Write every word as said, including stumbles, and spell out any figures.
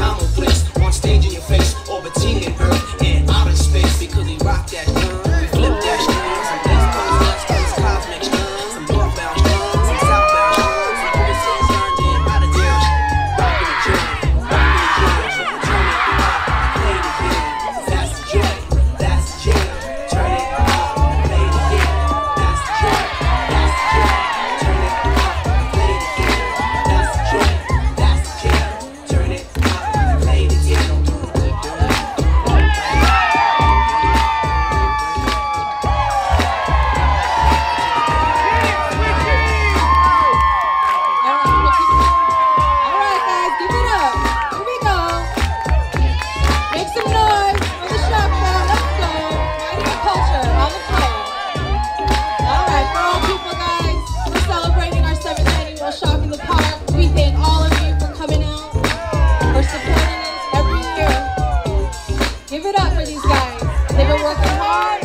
phenomenal place. On stage in your face, orbiting in Earth and outer space. Because we rock that drum, we flip that strum. Some East Coast, West Coast, cosmic strum. Some northbound strum, some southbound strum. Some overseas learned it out of there. Rockin' the joint, rockin' the joint. So we turn it up, play it again. That's the joint, that's the jam. Turn it up, play it again. That's the joint, that's the jam. Turn it up, play it again. That's the joint, that's the jam. Turn it up, play it again. Alright guys, give it up. Here we go. Make some noise for the Shock Band. Let's go. Mighty Culture on the floor. Alright, for all people guys, we're celebrating our seventh annual Shock in the Park. We thank all of you for coming out, for supporting us every year. Give it up for these guys. They've been working hard.